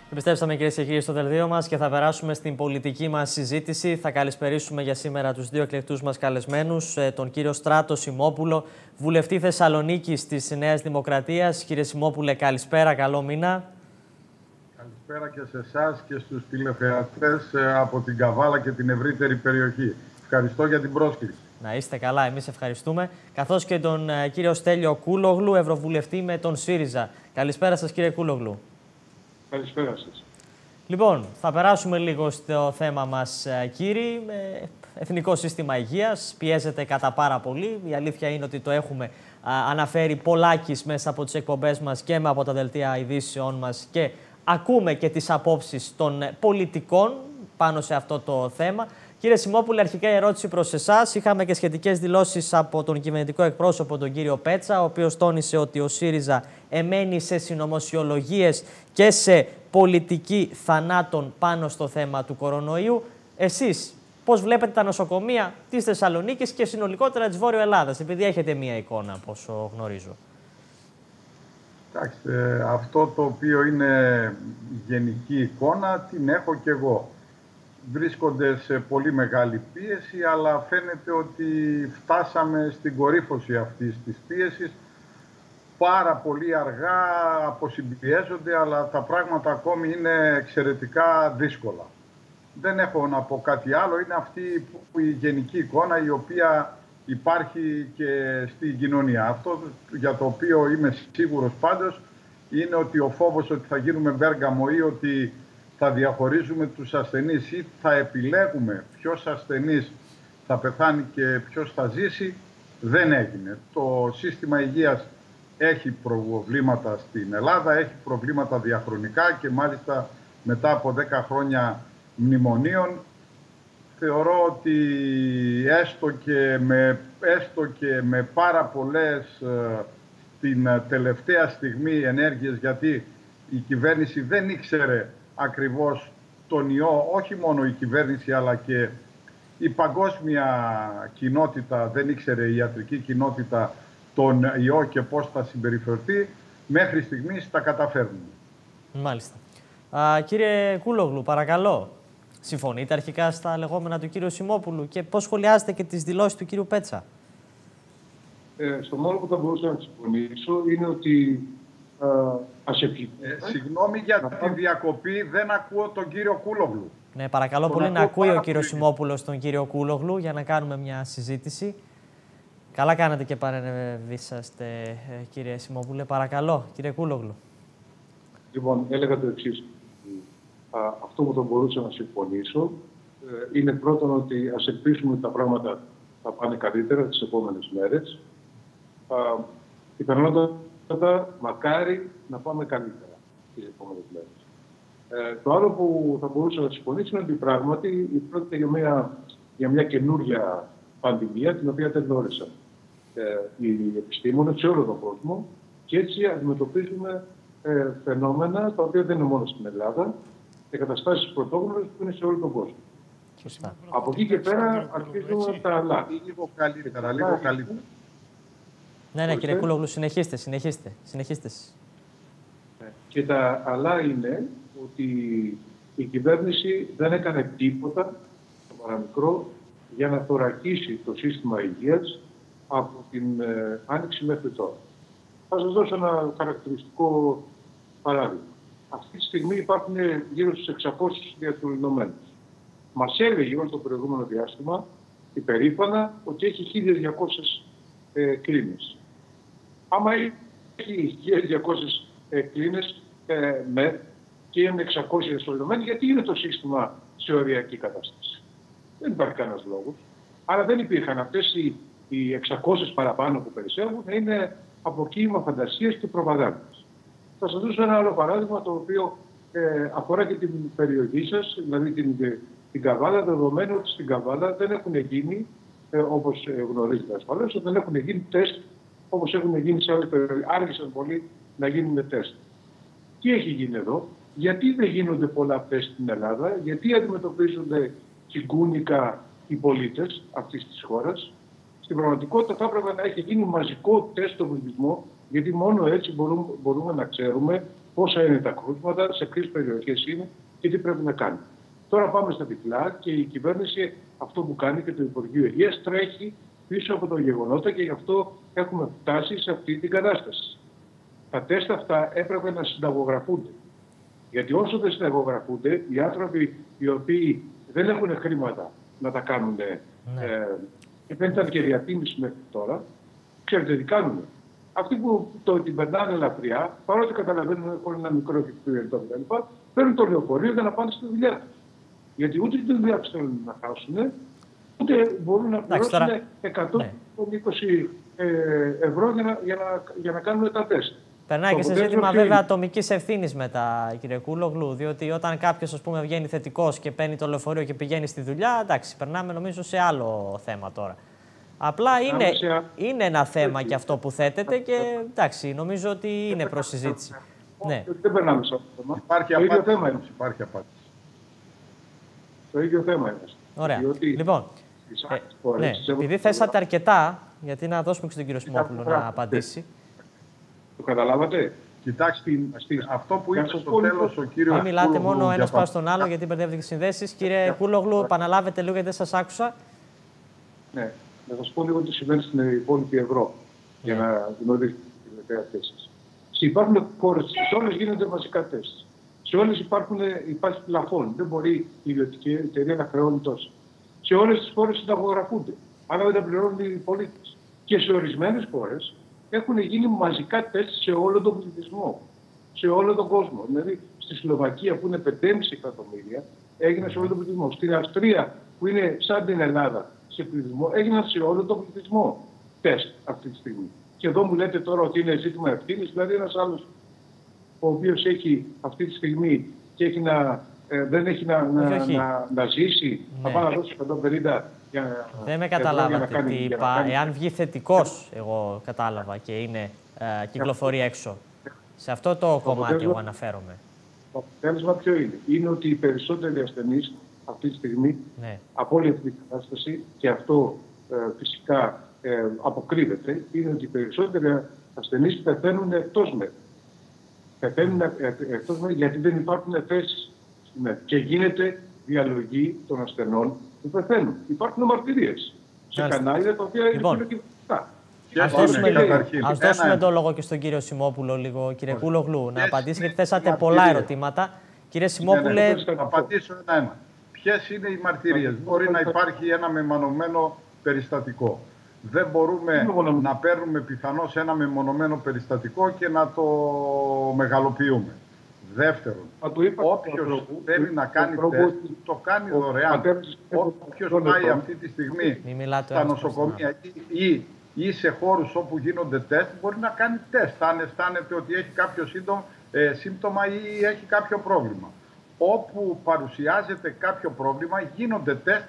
Επιστρέψαμε, κυρίες και κύριοι, στο δελτίο μας και θα περάσουμε στην πολιτική μας συζήτηση. Θα καλησπερίσουμε για σήμερα τους δύο εκλεκτούς μας καλεσμένους, τον κύριο Στράτο Σιμόπουλο, βουλευτή Θεσσαλονίκης της Νέας Δημοκρατίας. Κύριε Σιμόπουλε, καλησπέρα, καλό μήνα. Καλησπέρα και σε εσάς και στους τηλεθεατές από την Καβάλα και την ευρύτερη περιοχή. Ευχαριστώ για την πρόσκληση. Να είστε καλά, εμείς ευχαριστούμε. Καθώς και τον κύριο Στέλιο Κούλογλου, ευρωβουλευτή με τον ΣΥΡΙΖΑ. Καλησπέρα σας, κύριε Κούλογλου. Καλησπέρα σας. Λοιπόν, θα περάσουμε λίγο στο θέμα μας, κύριοι. Εθνικό σύστημα υγείας πιέζεται κατά πάρα πολύ. Η αλήθεια είναι ότι το έχουμε αναφέρει πολλάκις μέσα από τις εκπομπές μας και από τα δελτία ειδήσεών μας και ακούμε και τις απόψεις των πολιτικών πάνω σε αυτό το θέμα. Κύριε Σιμόπουλε, αρχικά η ερώτηση προς εσάς. Είχαμε και σχετικές δηλώσεις από τον κυβερνητικό εκπρόσωπο, τον κύριο Πέτσα, ο οποίος τόνισε ότι ο ΣΥΡΙΖΑ εμένει σε συνωμοσιολογίες και σε πολιτική θανάτων πάνω στο θέμα του κορονοϊού. Εσείς πώς βλέπετε τα νοσοκομεία της Θεσσαλονίκης και συνολικότερα της Βόρειο Ελλάδας, επειδή έχετε μία εικόνα, από όσο γνωρίζω? Κοιτάξτε, αυτό το οποίο είναι γενική εικόνα την έχω και εγώ. Βρίσκονται σε πολύ μεγάλη πίεση, αλλά φαίνεται ότι φτάσαμε στην κορύφωση αυτής της πίεσης. Πάρα πολύ αργά αποσυμπιέζονται, αλλά τα πράγματα ακόμη είναι εξαιρετικά δύσκολα. Δεν έχω να πω κάτι άλλο, είναι αυτή η γενική εικόνα η οποία υπάρχει και στην κοινωνία. Αυτό για το οποίο είμαι σίγουρος πάντως είναι ότι ο φόβος ότι θα γίνουμε Μπέργαμο ή ότι θα διαχωρίζουμε τους ασθενείς ή θα επιλέγουμε ποιος ασθενής θα πεθάνει και ποιος θα ζήσει, δεν έγινε. Το σύστημα υγείας έχει προβλήματα στην Ελλάδα, έχει προβλήματα διαχρονικά και μάλιστα μετά από 10 χρόνια μνημονίων θεωρώ ότι έστω και με πάρα πολλές την τελευταία στιγμή ενέργειες, γιατί η κυβέρνηση δεν ήξερε ακριβώς τον ιό, όχι μόνο η κυβέρνηση αλλά και η παγκόσμια κοινότητα δεν ήξερε, η ιατρική κοινότητα, τον ιό και πώς θα συμπεριφερθεί. Μέχρι στιγμής τα καταφέρνουμε. Μάλιστα. Κύριε Κούλογλου, παρακαλώ. Συμφωνείτε αρχικά στα λεγόμενα του κύριου Σιμόπουλου και πώς σχολιάζετε και τις δηλώσεις του κύριου Πέτσα? Στο μόνο που θα μπορούσα να συμφωνήσω είναι ότι συγγνώμη για τη διακοπή, δεν ακούω τον κύριο Κούλογλου. Ναι, παρακαλώ πολύ να ακούει ο κύριος Σιμόπουλος τον κύριο Κούλογλου για να κάνουμε μια συζήτηση. Καλά κάνετε και παρεμβήσαστε, κύριε Σιμόπουλε. Παρακαλώ, κύριε Κούλογλου. Λοιπόν, έλεγα το εξής. Αυτό που θα μπορούσα να συμφωνήσω είναι πρώτον ότι ας ελπίσουμε ότι τα πράγματα θα πάνε καλύτερα τις επόμενες μέρες. Πιθανότατα, μακάρι να πάμε καλύτερα τις επόμενες μέρες. Το άλλο που θα μπορούσα να συμφωνήσω είναι ότι πράγματι πρόκειται για μια καινούργια πανδημία την οποία δεν γνώρισαν οι επιστήμονες σε όλο τον κόσμο και έτσι αντιμετωπίζουμε φαινόμενα τα οποία δεν είναι μόνο στην Ελλάδα και καταστάσεις πρωτόγνωρες που είναι σε όλο τον κόσμο. Σωστά. Από εκεί και πέρα αρχίζουμε τα άλλα. Λίγο καλύτερα. Ναι, κύριε Κούλογλου, συνεχίστε. Και τα άλλα είναι ότι η κυβέρνηση δεν έκανε τίποτα το παραμικρό για να θωρακίσει το σύστημα υγείας από την άνοιξη μέχρι τώρα. Θα σας δώσω ένα χαρακτηριστικό παράδειγμα. Αυτή τη στιγμή υπάρχουν γύρω στους 600 διασωληνωμένους. Μας έλεγε όλο το προηγούμενο διάστημα υπερήφανα ότι έχει 1.200 κλίνες. Άμα έχει 1.200 κλίνες και είναι 600 διασωληνωμένοι, γιατί είναι το σύστημα σε οριακή κατάσταση? Δεν υπάρχει κανένας λόγος. Άρα δεν υπήρχαν αυτές οι 600 παραπάνω που περισσεύουν, να είναι αποκοίημα φαντασίας και προπαγάνδας. Θα σας δώσω ένα άλλο παράδειγμα το οποίο αφορά και την περιοχή σας, δηλαδή την Καβάλα, δεδομένου ότι στην Καβάλα δεν έχουν γίνει, όπως γνωρίζετε ασφαλώς, δεν έχουν γίνει τεστ όπως έχουν γίνει σε άλλες περιοχές. Άργησαν πολύ να γίνουν τεστ. Τι έχει γίνει εδώ? Γιατί δεν γίνονται πολλά τεστ στην Ελλάδα? Γιατί αντιμετωπίζονται τσιγκούνικα οι πολίτες αυτής της χώρας? Στην πραγματικότητα θα έπρεπε να έχει γίνει μαζικό τεστ στον πληθυσμό, γιατί μόνο έτσι μπορούμε να ξέρουμε πόσα είναι τα κρούσματα, σε ποιες περιοχές είναι και τι πρέπει να κάνει. Τώρα πάμε στα διπλά και η κυβέρνηση αυτό που κάνει και το Υπουργείο Υγείας τρέχει πίσω από τα γεγονότα και γι' αυτό έχουμε φτάσει σε αυτή την κατάσταση. Τα τεστ αυτά έπρεπε να συνταγογραφούνται. Γιατί όσο δεν συνταγογραφούνται, οι άνθρωποι οι οποίοι δεν έχουν χρήματα να τα κάνουν και δεν ήταν και διατίμηση μέχρι τώρα, ξέρετε τι κάνουν. Αυτοί που την περνάνε ελαφριά, παρότι καταλαβαίνουν ότι έχουν ένα μικρό κεφαλαίο κτλ., παίρνουν το λεωφορείο για να πάνε στη δουλειά του. Γιατί ούτε τη δουλειά του θέλουν να χάσουν, ούτε μπορούν να πληρώσουν 120 ευρώ για να κάνουν τα τεστ. Περνάει και σε ζήτημα βέβαια ατομικής ευθύνης μετά, κύριε Κούλογλου, διότι όταν κάποιος βγαίνει θετικός και παίρνει το λεωφορείο και πηγαίνει στη δουλειά, εντάξει, περνάμε νομίζω σε άλλο θέμα τώρα. Απλά είναι ένα θέμα και αυτό που θέτεται και εντάξει, νομίζω ότι είναι προς συζήτηση. Ναι. Δεν περνάμε σε αυτό το θέμα. Υπάρχει απάντηση. Το ίδιο θέμα είναι. Ωραία. Λοιπόν, επειδή θέσατε αρκετά, γιατί να δώσουμε και στον κύριο Σιμόπουλο να απαντήσει. Το καταλάβατε. Κοιτάξτε, αυτό που είπε στο τέλος ο κύριος. Μην μιλάτε μόνο ο ένας πάνω στον άλλο, γιατί μπερδεύετε τις συνδέσεις. Κύριε Κούλογλου, επαναλάβετε λίγο, γιατί δεν σας άκουσα. Ναι, να σας πω λίγο τι συμβαίνει στην υπόλοιπη Ευρώπη, για να γνωρίσετε την τελευταία θέση. Υπάρχουν χώρες, σε όλες γίνονται μαζικά τεστ. Σε όλες υπάρχει πλαφόν. Δεν μπορεί η ιδιωτική εταιρεία να χρεώνει τόσο. Σε όλες τις χώρες συνταγογραφούνται. Άρα δεν τα πληρώνουν οι πολίτες. Και σε ορισμένες χώρες έχουν γίνει μαζικά τεστ σε όλο τον πληθυσμό. Σε όλο τον κόσμο. Δηλαδή στη Σλοβακία που είναι 5,5 εκατομμύρια έγιναν σε όλο τον πληθυσμό. Στην Αυστρία που είναι σαν την Ελλάδα σε πληθυσμό έγιναν σε όλο τον πληθυσμό τεστ αυτή τη στιγμή. Και εδώ μου λέτε τώρα ότι είναι ζήτημα ευθύνης, δηλαδή ένας άλλος ο οποίος έχει αυτή τη στιγμή και έχει δεν έχει να ζήσει, θα πάει να δώσει 150 για δεν με καταλάβατε τι είπα. Εάν βγει θετικός, εγώ κατάλαβα και είναι κυκλοφορεί έξω. Σε αυτό το κομμάτι εγώ αναφέρομαι. Το αποτέλεσμα ποιο είναι? Είναι ότι οι περισσότεροι ασθενείς αυτή τη στιγμή από όλη αυτή την κατάσταση, και αυτό φυσικά αποκρύβεται, είναι ότι οι περισσότεροι ασθενείς πεθαίνουν εκτός ΜΕΘ. Πεθαίνουν εκτός ΜΕΘ γιατί δεν υπάρχουν θέσεις στη ΜΕΘ. Και γίνεται διαλογή των ασθενών που πεθαίνουν. Υπάρχουν μαρτυρίες σε κανάλια τα οποία είναι κυβερνητικά. Ας δώσουμε το λόγο και στον κύριο Σιμόπουλο λίγο, κύριε Κούλογλου, να απαντήσει, γιατί θέσατε πολλά ερωτήματα. Κύριε Σιμόπουλε. Θα απαντήσω ένα-ένα. Ποιες είναι οι μαρτυρίες? Μπορεί να υπάρχει ένα μεμονωμένο περιστατικό. Δεν μπορούμε να παίρνουμε πιθανώς ένα μεμονωμένο περιστατικό και να το μεγαλοποιούμε. Δεύτερον, όποιος θέλει να κάνει τεστ, το κάνει δωρεάν. Όποιος πάει αυτή τη στιγμή στα νοσοκομεία ή σε χώρους όπου γίνονται τεστ, μπορεί να κάνει τεστ. Αν αισθάνεται ότι έχει κάποιο σύμπτωμα ή έχει κάποιο πρόβλημα. Όπου παρουσιάζεται κάποιο πρόβλημα, γίνονται τεστ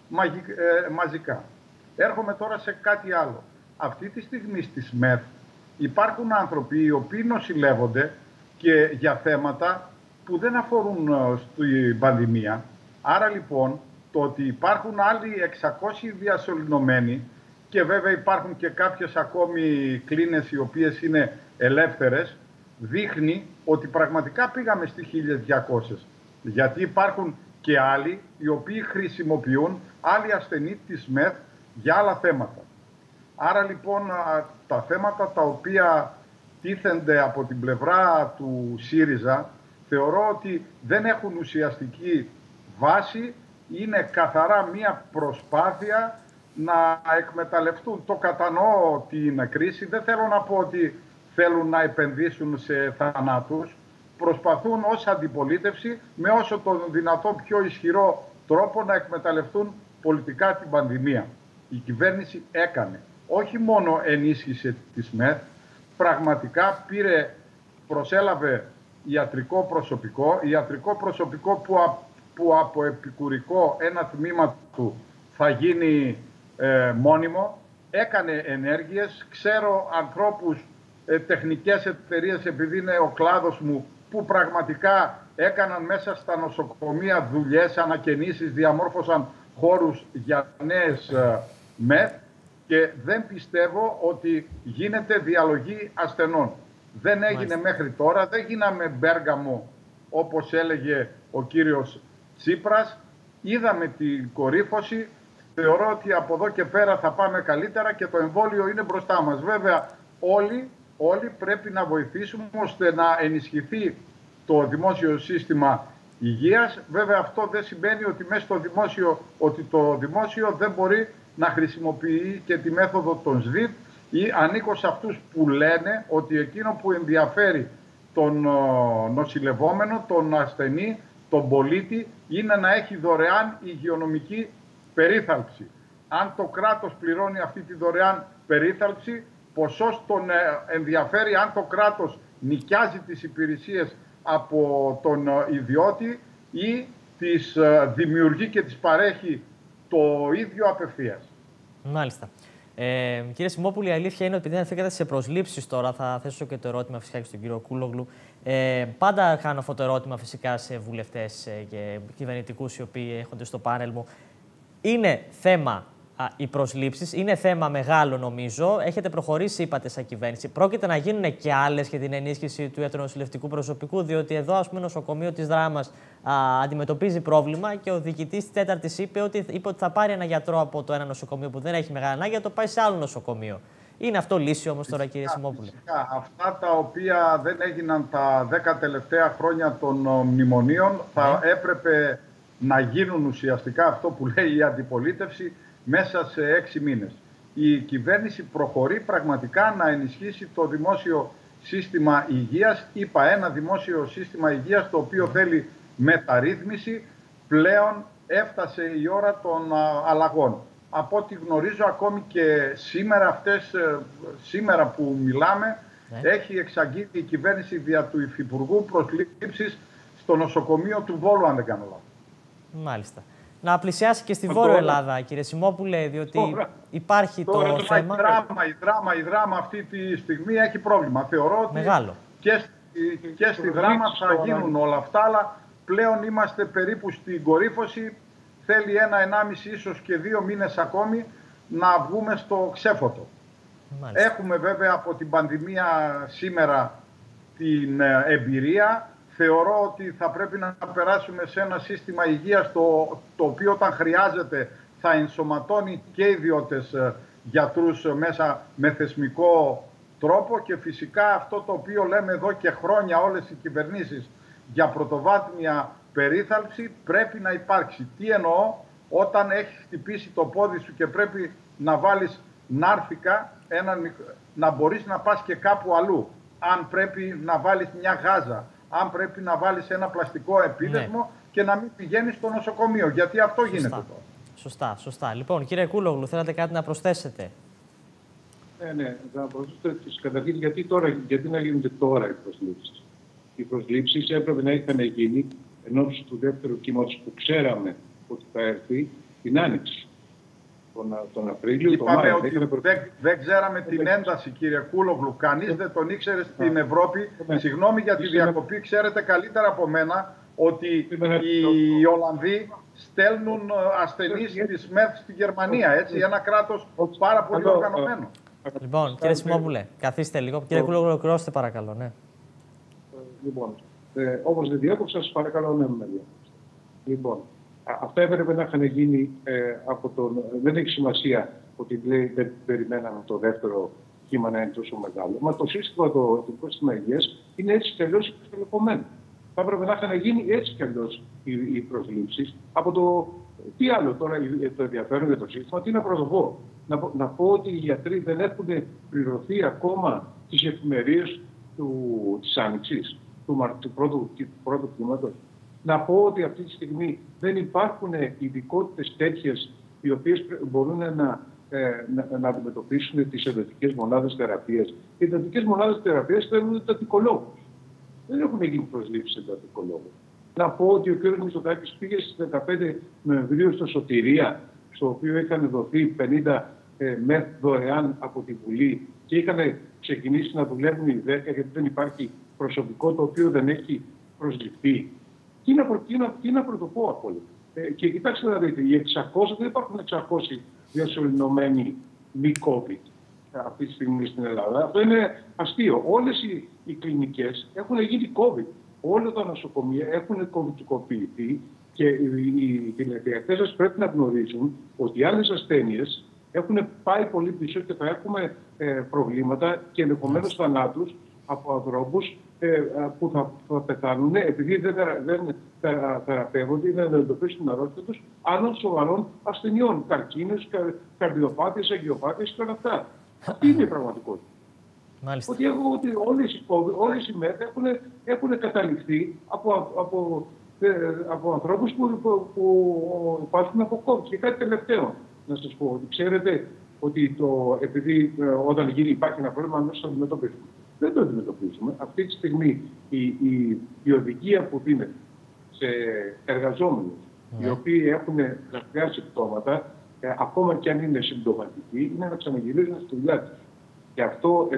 μαζικά. Έρχομαι τώρα σε κάτι άλλο. Αυτή τη στιγμή στις ΜΕΘ υπάρχουν άνθρωποι οι οποίοι νοσηλεύονται και για θέματα που δεν αφορούν στην πανδημία. Άρα λοιπόν το ότι υπάρχουν άλλοι 600 διασωληνωμένοι και βέβαια υπάρχουν και κάποιες ακόμη κλίνες οι οποίες είναι ελεύθερες, δείχνει ότι πραγματικά πήγαμε στις 1200. Γιατί υπάρχουν και άλλοι οι οποίοι χρησιμοποιούν άλλοι ασθενείς της ΜΕΘ για άλλα θέματα. Άρα λοιπόν τα θέματα τα οποία τίθενται από την πλευρά του ΣΥΡΙΖΑ θεωρώ ότι δεν έχουν ουσιαστική βάση, είναι καθαρά μία προσπάθεια να εκμεταλλευτούν. Το κατανοώ την κρίση, δεν θέλω να πω ότι θέλουν να επενδύσουν σε θανάτους, προσπαθούν ως αντιπολίτευση με όσο το δυνατό πιο ισχυρό τρόπο να εκμεταλλευτούν πολιτικά την πανδημία. Η κυβέρνηση έκανε, όχι μόνο ενίσχυσε τις ΜΕΘ, πραγματικά προσέλαβε ιατρικό προσωπικό που από επικουρικό ένα τμήμα του θα γίνει μόνιμο, έκανε ενέργειες. Ξέρω ανθρώπους, τεχνικές εταιρείες, επειδή είναι ο κλάδος μου, που πραγματικά έκαναν μέσα στα νοσοκομεία δουλειές, ανακαινήσεις, διαμόρφωσαν χώρους για νέες ΜΕΘ και δεν πιστεύω ότι γίνεται διαλογή ασθενών. Δεν έγινε μέχρι τώρα, δεν γίναμε Μπέργαμο όπως έλεγε ο κύριος Τσίπρας. Είδαμε την κορύφωση, θεωρώ ότι από εδώ και πέρα θα πάμε καλύτερα και το εμβόλιο είναι μπροστά μας. Βέβαια όλοι πρέπει να βοηθήσουμε ώστε να ενισχυθεί το δημόσιο σύστημα υγείας. Βέβαια αυτό δεν σημαίνει ότι μέσα στο δημόσιο, ότι το δημόσιο δεν μπορεί να χρησιμοποιεί και τη μέθοδο των ΣΔΙΤ, ή ανήκω σε αυτούς που λένε ότι εκείνο που ενδιαφέρει τον νοσηλευόμενο, τον ασθενή, τον πολίτη, είναι να έχει δωρεάν υγειονομική περίθαλψη. Αν το κράτος πληρώνει αυτή τη δωρεάν περίθαλψη, ποσός τον ενδιαφέρει αν το κράτος νοικιάζει τις υπηρεσίες από τον ιδιώτη ή τις δημιουργεί και τις παρέχει το ίδιο απευθείας. Μάλιστα. Κύριε Σιμόπουλη, η αλήθεια είναι ότι επειδή αναφερθήκατε σε προσλήψεις τώρα, θα θέσω και το ερώτημα φυσικά και στον κύριο Κούλογλου. Πάντα κάνω αυτό το ερώτημα φυσικά σε βουλευτές και κυβερνητικούς οι οποίοι έχονται στο πάνελ μου. Είναι θέμα οι προσλήψεις, είναι θέμα μεγάλο νομίζω. Έχετε προχωρήσει, είπατε, σαν κυβέρνηση. Πρόκειται να γίνουν και άλλες για την ενίσχυση του ιατρονοσηλευτικού προσωπικού, διότι εδώ, ας πούμε, νοσοκομείο της Δράμας αντιμετωπίζει πρόβλημα και ο διοικητής της 4ης είπε ότι θα πάρει ένα γιατρό από το ένα νοσοκομείο που δεν έχει μεγάλη ανάγκη και το πάει σε άλλο νοσοκομείο. Είναι αυτό λύση όμως τώρα, κύριε Σιμόπουλε? Φυσικά. Αυτά τα οποία δεν έγιναν τα 10 τελευταία χρόνια των μνημονίων θα έπρεπε να γίνουν ουσιαστικά, αυτό που λέει η αντιπολίτευση, μέσα σε 6 μήνες. Η κυβέρνηση προχωρεί πραγματικά να ενισχύσει το δημόσιο σύστημα υγείας. Είπα, ένα δημόσιο σύστημα υγείας το οποίο θέλει μεταρρύθμιση. Πλέον έφτασε η ώρα των αλλαγών. Από ό,τι γνωρίζω, ακόμη και σήμερα που μιλάμε, έχει εξαγγείλει η κυβέρνηση δια του Υφυπουργού προσλήψεις στο νοσοκομείο του Βόλου, αν δεν κάνω λάθος. Μάλιστα. Να πλησιάσει και στη Βόρεια Ελλάδα, κύριε Σιμόπουλε, διότι υπάρχει το θέμα. Η Δράμα αυτή τη στιγμή έχει πρόβλημα. Θεωρώ ότι μεγάλο. Και στη Δράμα θα γίνουν όλα αυτά, αλλά πλέον είμαστε περίπου στην κορύφωση. Θέλει 1-1,5 ίσως και 2 μήνες ακόμη να βγούμε στο ξέφωτο. Μάλιστα. Έχουμε βέβαια από την πανδημία σήμερα την εμπειρία. Θεωρώ ότι θα πρέπει να περάσουμε σε ένα σύστημα υγείας το οποίο όταν χρειάζεται θα ενσωματώνει και ιδιώτες γιατρούς μέσα με θεσμικό τρόπο και φυσικά αυτό το οποίο λέμε εδώ και χρόνια όλες οι κυβερνήσεις για πρωτοβάθμια περίθαλψη πρέπει να υπάρξει. Τι εννοώ? Όταν έχει χτυπήσει το πόδι σου και πρέπει να βάλεις νάρθηκα, να μπορείς να πας και κάπου αλλού. Αν πρέπει να βάλεις μια γάζα, αν πρέπει να βάλεις ένα πλαστικό επίδεσμο και να μην πηγαίνεις στο νοσοκομείο. Γιατί αυτό γίνεται τώρα. Σωστά. Λοιπόν, κύριε Κούλογλου, θέλατε κάτι να προσθέσετε? Ναι, θα προσθέσω καταρχήν γιατί να γίνονται τώρα οι προσλήψεις. Οι προσλήψεις έπρεπε να είχαν γίνει ενώπιση του δεύτερου κύματος που ξέραμε ότι θα έρθει την Άνοιξη. Τον Απρίλιο, είπαμε ότι δεν ξέραμε την ένταση, κύριε Κούλογλου. Κανείς δεν τον ήξερε στην Ευρώπη. Συγγνώμη για τη διακοπή. Ξέρετε καλύτερα από μένα ότι οι Ολλανδοί στέλνουν ασθενείς της ΜΕΘ στη Γερμανία. Έτσι, ένα κράτος πάρα πολύ οργανωμένο. Λοιπόν, κύριε Σιμόπουλε, καθίστε λίγο. Κύριε Κούλογλου, ολοκληρώστε παρακαλώ. Ναι. Λοιπόν, όπως δεν διάκοψα, σας παρακαλώ να με διάκοψα. Λοιπόν, αυτά έπρεπε να είχαν γίνει από τον... Δεν έχει σημασία ότι δεν περιμέναμε το δεύτερο κύμα να είναι τόσο μεγάλο. Μα το σύστημα υγείας είναι έτσι κι αλλιώς εξελεγχωμένο. Θα έπρεπε να είχαν γίνει έτσι κι αλλιώς οι προσλήψεις. Από το... Τι άλλο τώρα το ενδιαφέρον για το σύστημα, τι να πρωτοπώ. Να πω ότι οι γιατροί δεν έχουν πληρωθεί ακόμα τις εφημερίες της Άνοιξης, του πρώτου κύματος. Να πω ότι αυτή τη στιγμή δεν υπάρχουν ειδικότητες τέτοιες οι οποίες μπορούν να αντιμετωπίσουν τις εντατικές μονάδες θεραπείας. Οι εντατικές μονάδες θεραπείας θέλουν εντατικολόγους. Δεν έχουν γίνει προσλήψεις εντατικολόγους. Να πω ότι ο κ. Μητσοτάκης πήγε στις 15 Νοεμβρίου στο Σωτηρία, στο οποίο είχαν δοθεί 50 ΜΕΘ δωρεάν από τη Βουλή και είχαν ξεκινήσει να δουλεύουν οι 10 γιατί δεν υπάρχει προσωπικό το οποίο δεν έχει προσληφθεί. Τι να πρωτοπώ από όλα. Και κοιτάξτε να δείτε, οι 600 δεν υπάρχουν 600 διασωληνωμένοι μη COVID αυτή τη στιγμή στην Ελλάδα. Αυτό είναι αστείο. Όλες οι κλινικές έχουν γίνει COVID. Όλα τα νοσοκομεία έχουν κομβικοποιηθεί και οι τηλεθεατές σας πρέπει να γνωρίζουν ότι οι άλλες ασθένειες έχουν πάει πολύ πίσω και θα έχουμε προβλήματα και ενδεχομένως θανάτους από ανθρώπους που θα πεθάνουν επειδή δεν θεραπεύονται ή δεν αντιμετωπίσουν την αρρώστια τους άλλων σοβαρών ασθενειών, καρκίνες, καρδιοπάθειες, αγγιοπάθειες και όλα αυτά. Αυτή είναι η πραγματικότητα. Μάλιστα. Ότι όλες οι μέρες έχουν καταληφθεί από ανθρώπους που υπάρχουν από COVID. Και κάτι τελευταίο να σας πω, ότι ξέρετε ότι επειδή όταν υπάρχει ένα πρόβλημα αμέσως το αντιμετωπίζουμε. Δεν το αντιμετωπίζουμε. Αυτή τη στιγμή η οδηγία που δίνεται σε εργαζόμενους οι οποίοι έχουν δραστηριά συμπτώματα, ακόμα και αν είναι συμπτωματικοί, είναι να ξαναγυρίζουν στη δουλειά τους. Γι' αυτό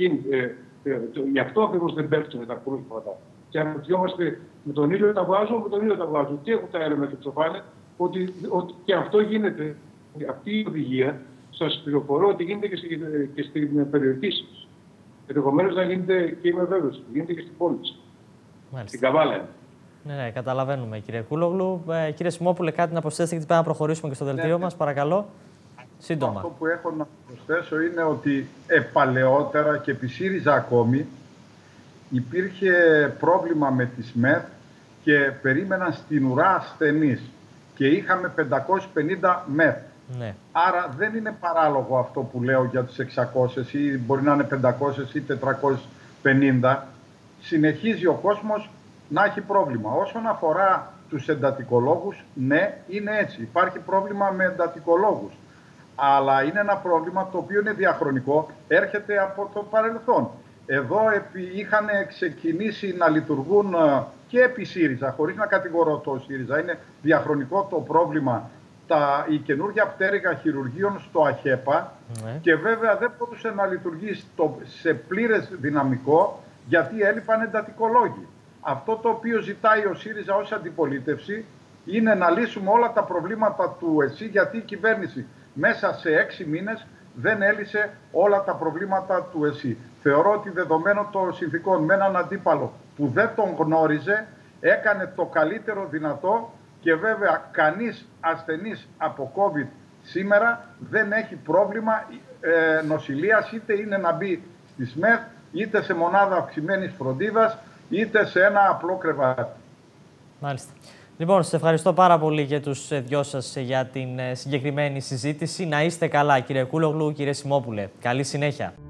γι' αυτό ακριβώς δεν πέφτουν τα κρούσματα. Και αναρωτιόμαστε με τον ήλιο τα βγάζω, και έχω τα έρευνα και ψοφάνε, ότι και αυτό γίνεται. Αυτή η οδηγία, σας πληροφορώ ότι γίνεται και στην περιοχή σας. Ενδεχομένως να γίνεται, και είμαι βέβαιος, γίνεται και στην πόλη σας. Στην Καβάλα. Ναι, καταλαβαίνουμε, κύριε Κούλογλου. Κύριε Σιμόπουλε, κάτι να προσθέσετε, γιατί πρέπει να προχωρήσουμε και στο δελτίο μας, παρακαλώ. Σύντομα. Αυτό που έχω να προσθέσω είναι ότι παλαιότερα και επί ΣΥΡΙΖΑ ακόμη υπήρχε πρόβλημα με τις ΜΕΘ και περίμεναν στην ουρά ασθενείς και είχαμε 550 ΜΕΘ. Ναι. Άρα δεν είναι παράλογο αυτό που λέω για τις 600 ή μπορεί να είναι 500 ή 450. Συνεχίζει ο κόσμος να έχει πρόβλημα. Όσον αφορά τους εντατικολόγους, ναι, είναι έτσι. Υπάρχει πρόβλημα με εντατικολόγους. Αλλά είναι ένα πρόβλημα το οποίο είναι διαχρονικό, έρχεται από το παρελθόν. Εδώ είχαν ξεκινήσει να λειτουργούν και επί ΣΥΡΙΖΑ, χωρίς να κατηγορώ το ΣΥΡΙΖΑ, είναι διαχρονικό το πρόβλημα, η καινούργια πτέρυγα χειρουργείων στο ΑΧΕΠΑ και βέβαια δεν μπορούσε να λειτουργήσει σε πλήρες δυναμικό γιατί έλειπαν εντατικολόγοι. Αυτό το οποίο ζητάει ο ΣΥΡΙΖΑ ως αντιπολίτευση είναι να λύσουμε όλα τα προβλήματα του ΕΣΥ, γιατί η κυβέρνηση μέσα σε 6 μήνες δεν έλυσε όλα τα προβλήματα του ΕΣΥ. Θεωρώ ότι δεδομένων των συνθηκών με έναν αντίπαλο που δεν τον γνώριζε, έκανε το καλύτερο δυνατό και βέβαια κανείς ασθενής από COVID σήμερα δεν έχει πρόβλημα νοσηλείας, είτε είναι να μπει στις ΜΕΘ, είτε σε μονάδα αυξημένης φροντίδας, είτε σε ένα απλό κρεβάτι. Μάλιστα. Λοιπόν, σας ευχαριστώ πάρα πολύ και τους δυο σας για την συγκεκριμένη συζήτηση. Να είστε καλά, κύριε Κούλογλου, κύριε Σιμόπουλε. Καλή συνέχεια.